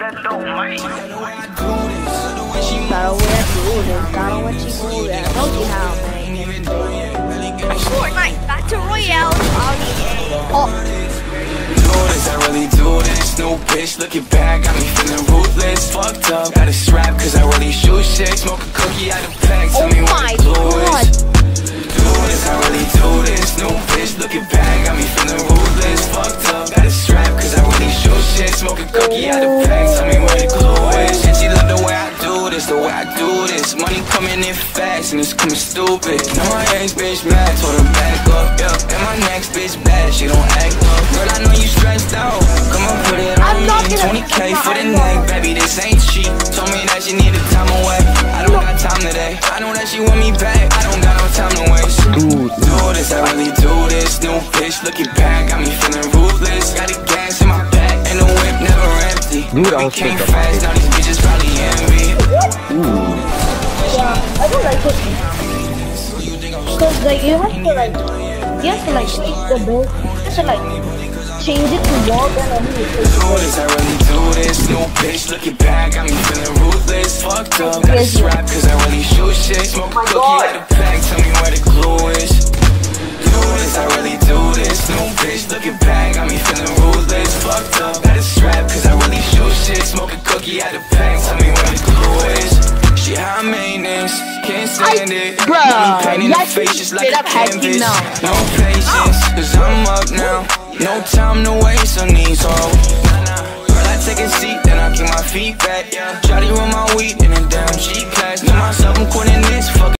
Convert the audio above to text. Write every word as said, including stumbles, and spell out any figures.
that dope, man. Gotta wear boots, gotta wear boots. I told you how, man. Fortnite, Battle Royale. Oh. Do this, I really do this. New bitch, looking back, got me feeling ruthless. Fucked up, got a strap, cause I really shoot shit. Smoke a cookie out of pack, tell Oh me what my the glue God. is. Do this, I really do this. New bitch, looking back, got me feeling ruthless. Fucked up, got a strap, cause I really shoot shit. Smoke a cookie out of pack, tell me what the glue is. And she love the way I do this, the way I do this. Money coming in fast and it's coming stupid. Know my ex bitch mad, told her back up, yeah. And my next bitch bad, she don't act up. Girl, I know you stressed out, come on put it on me. Twenty K for the neck, baby, this ain't cheap. Told me that she needed time away, I don't got time today. I know that she want me back, I don't got no time to waste. Dude, Do this, I really do this. New bitch looking back, got me feeling ruthless. Got the gas in my back, and the whip never empty. Dude, I We was came thinking fast, now these bitches probably envy. ooh. Yeah, I don't like it. Because like you have to like, you have to like take the bill, you have to like change it to walk and then you take Do this, I really do this. New bitch looking back, got me feeling ruthless. Fucked up, got a strap, cause I really shoot shit. Smoke a cookie out of pack, tell me where the glue is. Do this, I really do this. New bitch looking back, got me feeling ruthless. Fucked up, got a strap, cause I really shoot shit. Smoke a cookie out of pack, tell me where the glue is. She high maintenance, can't stand it. Bruh, Got me painting the yes, face just like straight a up hacking canvas. now. No patience, cause I'm up now. No time to waste on these hoes. Nah, nah. Girl, I take a seat, then I keep my feet back, yeah. Shawty roll my weed in a damn G class. Know myself, I'm quitting this fucking